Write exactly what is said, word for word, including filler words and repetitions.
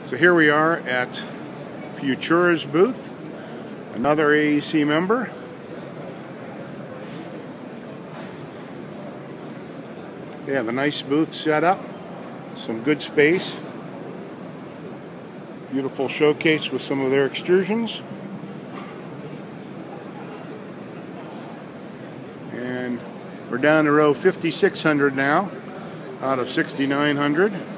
So here we are at Futura's booth, another A E C member. They have a nice booth set up, some good space, beautiful showcase with some of their extrusions. And we're down to row fifty-six hundred now, out of sixty-nine hundred.